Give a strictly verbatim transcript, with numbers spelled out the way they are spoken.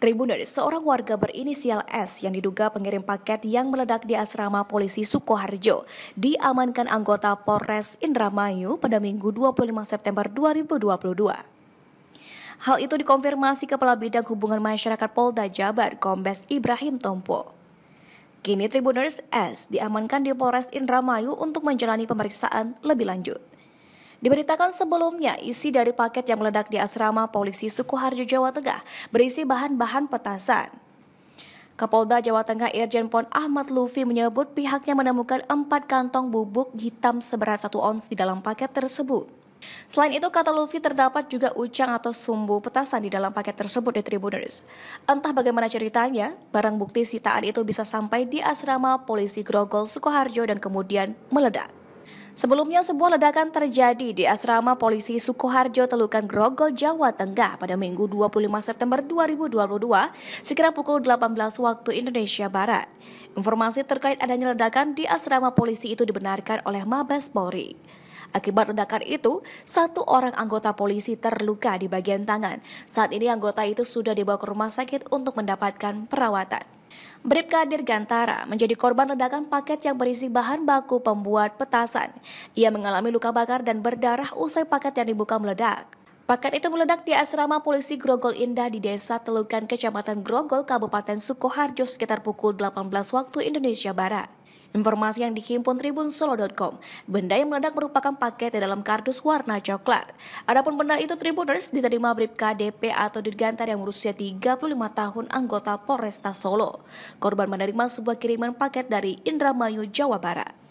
Tribuners, seorang warga berinisial S yang diduga pengirim paket yang meledak di asrama polisi Sukoharjo diamankan anggota Polres Indramayu pada Minggu dua puluh lima September dua ribu dua puluh dua. Hal itu dikonfirmasi Kepala Bidang Hubungan Masyarakat Polda Jabar, Kombes Ibrahim Tompo. Kini Tribuners S diamankan di Polres Indramayu untuk menjalani pemeriksaan lebih lanjut. Diberitakan sebelumnya, isi dari paket yang meledak di asrama polisi Sukoharjo, Jawa Tengah berisi bahan-bahan petasan. Kapolda Jawa Tengah Irjen Pol Ahmad Lufi menyebut pihaknya menemukan empat kantong bubuk hitam seberat satu ons di dalam paket tersebut. Selain itu, kata Lufi, terdapat juga ucang atau sumbu petasan di dalam paket tersebut di Tribuners. Entah bagaimana ceritanya, barang bukti sitaan itu bisa sampai di asrama polisi Grogol, Sukoharjo dan kemudian meledak. Sebelumnya, sebuah ledakan terjadi di asrama polisi Sukoharjo, Telukan, Grogol, Jawa Tengah pada Minggu dua puluh lima September dua ribu dua puluh dua sekira pukul delapan belas waktu Indonesia Barat. Informasi terkait adanya ledakan di asrama polisi itu dibenarkan oleh Mabes Polri. Akibat ledakan itu, satu orang anggota polisi terluka di bagian tangan. Saat ini anggota itu sudah dibawa ke rumah sakit untuk mendapatkan perawatan. Bribka Dirgantara menjadi korban ledakan paket yang berisi bahan baku pembuat petasan. Ia mengalami luka bakar dan berdarah usai paket yang dibuka meledak. Paket itu meledak di asrama polisi Grogol Indah di Desa Telukan, Kecamatan Grogol, Kabupaten Sukoharjo sekitar pukul delapan belas waktu Indonesia Barat. Informasi yang dihimpun tribun solo dot com, benda yang meledak merupakan paket di dalam kardus warna coklat. Adapun benda itu Tribuners diterima Bribka D P atau Dirgantara yang berusia tiga puluh lima tahun, anggota Polresta Solo. Korban menerima sebuah kiriman paket dari Indramayu, Jawa Barat.